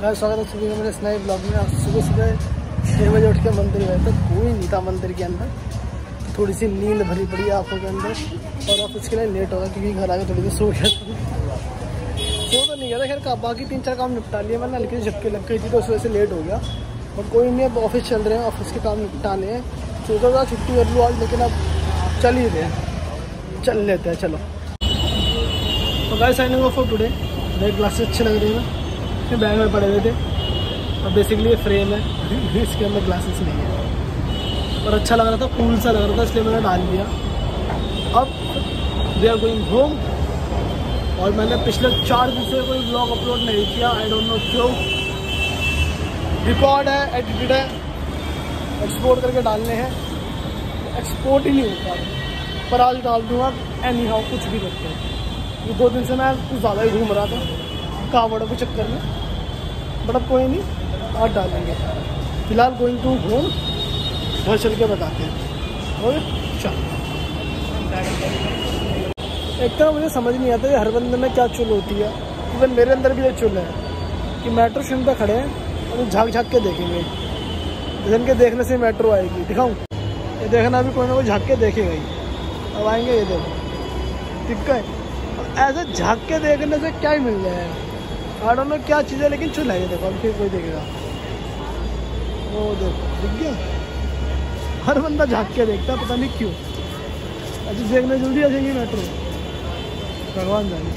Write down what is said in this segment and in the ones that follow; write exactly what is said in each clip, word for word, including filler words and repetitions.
मैं स्वागत है सुबह मेरे नए ब्लॉग में। आज सुबह सुबह छः बजे उठ के मंदिर गए तो कोई नहीं था मंदिर के अंदर। थोड़ी सी नींद भरी पड़ी आँखों के अंदर और ऑफिस के लिए लेट होगा क्योंकि घर आके थोड़ी देर सो गया था। सो तो नहीं गया था खैर, का बाकी तीन चार काम निपटा लिए। मैंने हल्की सी झपकी लग गई थी तो उस वजह से लेट हो गया। और कोई नहीं, अब ऑफिस चल रहे हैं, ऑफिस के काम निपटाने हैं। सोचा था छुट्टी कर लूँ आज, लेकिन अब चल ही रहे हैं, चल लेते हैं चलो। तो guys signing off for today. मेरे ग्लासेस अच्छे लग रहे हैं ना, बैग में पड़े हुए थे और बेसिकली ये फ्रेम है, इसके अंदर ग्लासेस नहीं है और अच्छा लग रहा था, कूल सा लग रहा था, इसलिए मैंने डाल दिया। अब वी आर गोइंग होम। और मैंने पिछले चार दिन से कोई ब्लॉग अपलोड नहीं किया, आई डोंट नो क्यों। रिकॉर्ड है, एडिटेड है, एक्सपोर्ट करके डालने हैं, एक्सपोर्ट ही नहीं होता, पर आज डाल दूँगा एनी हाउ, कुछ भी करते हैं। ये दो दिन से मैं कुछ ज़्यादा ही घूम रहा था कावड़ों के चक्कर में, बट अब कोई नहीं, आज डालेंगे। फिलहाल गोइंग टू होम, घर चल के बताते हैं। और चल एक तो मुझे समझ नहीं आता है हर बंदे में क्या चुल होती है। इवन मेरे अंदर भी ये चुल है कि मेट्रो स्टेशन पे खड़े हैं और झाँक झाँक के देखेंगे, जन के देखने से मेट्रो आएगी। दिखाऊँ ये देखना भी कोई ना कोई झाँक के देखेगा ही। अब आएंगे ये देखो, दिक्कत है। ऐसे झाँक के देखने से क्या ही मिल जाएगा, आई डोंट नो क्या चीज़ है, लेकिन चुल है ये देखो। अब फिर कोई देखेगा, वो देखो दिख गया। हर बंदा झाँक के देखता, पता नहीं क्यों। अच्छा देखने जल्दी आ जाएंगी मेट्रो, भगवान जाने।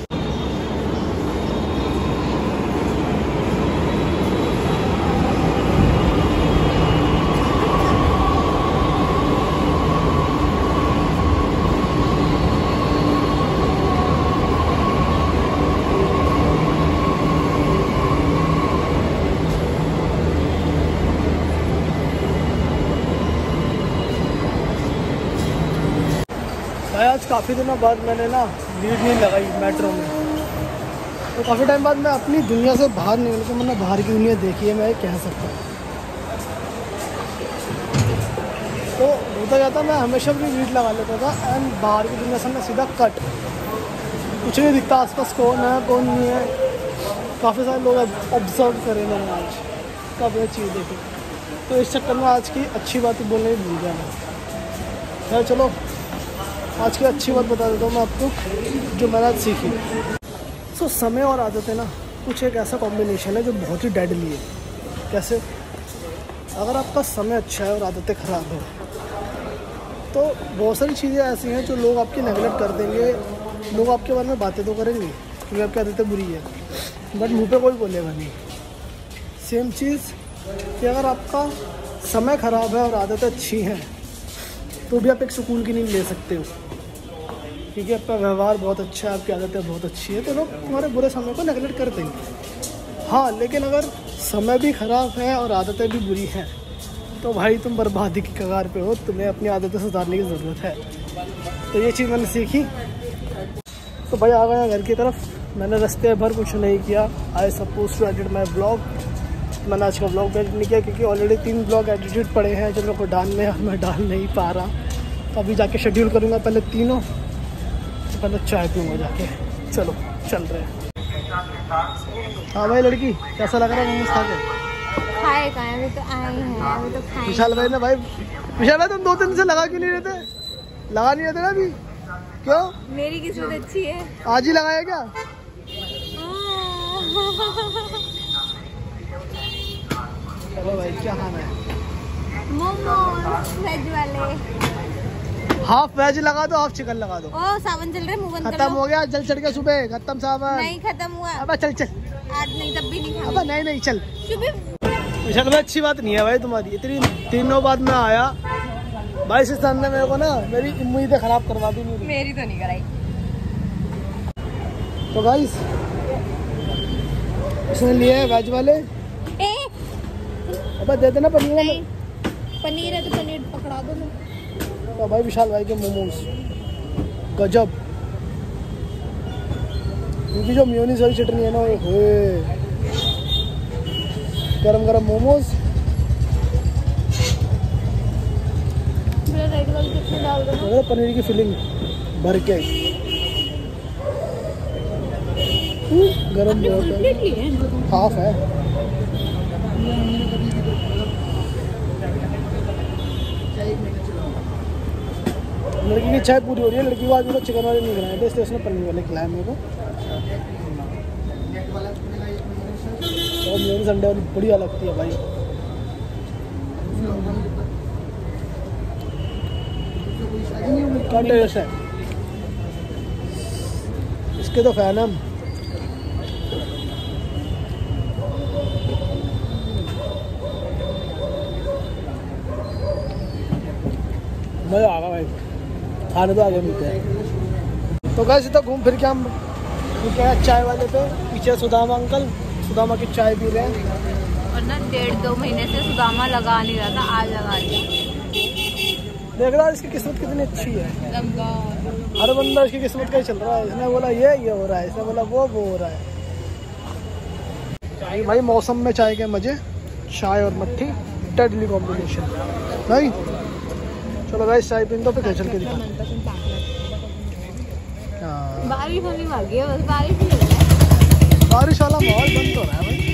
आज काफ़ी दिनों बाद मैंने ना लीड नहीं लगाई मेट्रो में, तो काफ़ी टाइम बाद मैं अपनी दुनिया से बाहर निकल के मैंने बाहर की दुनिया देखी है, मैं कह सकता हूँ। तो होता क्या था, मैं हमेशा अपनी लीड लगा लेता था एंड बाहर की दुनिया से मैं सीधा कट, कुछ नहीं दिखता आसपास, कौन है कौन नहीं है। काफ़ी सारे लोग ऑब्जर्व करें मैंने आज, काफ़ी चीज़ देखी। तो इस चक्कर में आज की अच्छी बातें बोलने ही भूल गया मैं। खैर चलो, आज की अच्छी बात बता देता हूँ मैं आपको जो मैंने आज सीखी। सो so, समय और आदतें ना कुछ एक ऐसा कॉम्बिनेशन है जो बहुत ही डेडली है। कैसे? अगर आपका समय अच्छा है और आदतें ख़राब है तो बहुत सारी चीज़ें ऐसी हैं जो लोग आपकी नेगलेक्ट कर देंगे। लोग आपके बारे में बातें तो करेंगे क्योंकि आपकी आदतें बुरी है, बट मुँह पे कोई बोलेगा नहीं। सेम चीज़ कि अगर आपका समय ख़राब है और आदतें अच्छी हैं तो भी आप एक सुकून की नींद ले सकते हो, क्योंकि आपका व्यवहार बहुत अच्छा है, आपकी आदतें बहुत अच्छी है, तो लोग तुम्हारे बुरे समय को नेगलेक्ट कर देंगे। हाँ, लेकिन अगर समय भी ख़राब है और आदतें भी बुरी हैं तो भाई तुम बर्बादी की कगार पे हो, तुम्हें अपनी आदतें सुधारने की ज़रूरत है। तो ये चीज़ मैंने सीखी। तो भाई आ गया घर की तरफ। मैंने रास्ते भर कुछ नहीं किया। I suppose to edit my blog. मैंने आज का ब्लॉग एडिट नहीं किया क्योंकि ऑलरेडी तीन ब्लॉग एडिटेड पड़े हैं जो मेरे को डालने हैं, मैं डाल नहीं पा रहा। तो अभी जाके शेड्यूल करूँगा पहले तीनों, तो पहले चाय पीऊँगा जाके। चलो चल रहे हैं। हाँ भाई लड़की, कैसा लग रहा है मोमोज खा के? खाए खाए अभी तो आए हैं, अभी तो खाए। विशाल भाई ने, भाई विशाल भाई तुम दो दिन से लगा क्यों नहीं रहते? लगा नहीं रहते ना अभी? क्यों? मेरी किस्मत अच्छी है, आज ही लगाया क्या? चलो भाई, क्या खाना है? मोमोज वेज वाले। हाफ वेज लगा दो, हाफ चिकन लगा दो। ओ सावन चल रहा है, मुंह बंद कर लो। खत्म हो गया, जल चढ़ के सुबह खत्म सावन। नहीं खत्म हुआ। अब चल चल। आज नहीं, तब भी नहीं खाऊंगी। अब नहीं नहीं चल। शुभ भाई अच्छी बात नहीं है भाई तुम्हारी, इतनी तीनों बाद में आया भाई। इस स्थान ने मेरे को ना मेरी उम्मीदें खराब करवा दी। मेरी मेरी तो नहीं कराई। तो गाइस इसने लिए है वेज वाले। ए अब दे देना पनीर नहीं, पनीर है तो पनीर पकड़ा दो ना। तो भाई विशाल भाई के मोमोज गजब, क्योंकि जो मेयोनीज वाली चटनी है ना, ओए गरम गरम मोमोज। रेड वाली चटनी डाल दो, पनीर की फिलिंग भर के। गरम बहुत है, हाफ है। लड़की की चाय पूरी हो रही है। लड़की को आज मेरे को चिकन वाले नहीं खिलाए थे, इसलिए उसने पनीर वाले खिलाए मेरे को। और मेरी संडे वाली बढ़िया लगती है भाई। क्या टेस्ट है इसके, तो फैन हम। मज़ा आ गया भाई, खाने तो आगे मिलते हैं। तो गाइस इतना घूम फिर के हम रुके हैं चाय वाले पे। पीछे सुदामा अंकल, सुदामा की चाय पी रहे हैं। और ना डेढ़ दो महीने से सुदामा लगा नहीं रहा था, आज लगा दिया। देख रहा है इसकी किस्मत कितनी अच्छी है। हर बंदा इसकी किस्मत का ही चल रहा है। इसने बोला ये ये हो रहा है, इसने बोला वो वो हो रहा है। चाय भाई, मौसम में चाय के मजे। चाय और मट्ठी डेडली कॉम्बिनेशन भाई। चलो भाई चाय पीन तो फिर चल के दिखा। बारिश होने वाली है, बस बारिश ही हो रहा है। बारिश वाला माहौल बंद हो रहा है भाई।